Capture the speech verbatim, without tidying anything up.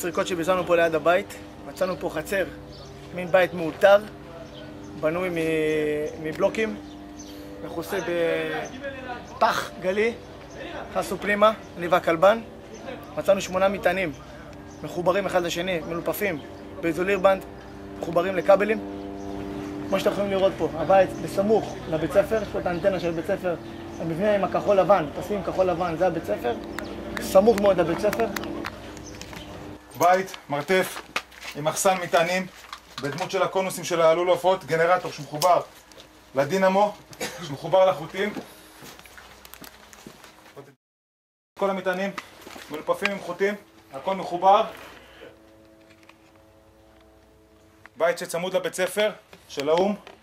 הסריקות שביצענו פה ליד הבית, מצאנו פה חצר, מין בית מאולתר, בנוי מבלוקים, מכוסה בפח גלי, נכנסנו פנימה, אני והכלבן, מצאנו שמונה מטענים, מחוברים אחד לשני, מלופפים, באיזולירבנד, מחוברים לכבלים. כמו שאתם יכולים לראות פה, הבית בסמוך לבית ספר, יש פה את האנטנה של בית ספר, המבנה עם הכחול לבן, פסים כחול לבן, זה הבית ספר, סמוך מאוד לבית ספר. בית, מרתף, עם מחסן מטענים, בדמות של הקונוסים של הלול עופות, גנרטור שמחובר לדינמו, שמחובר לחוטים. כל המטענים מלופפים עם חוטים, הכל מחובר. בית שצמוד לבית ספר של האום.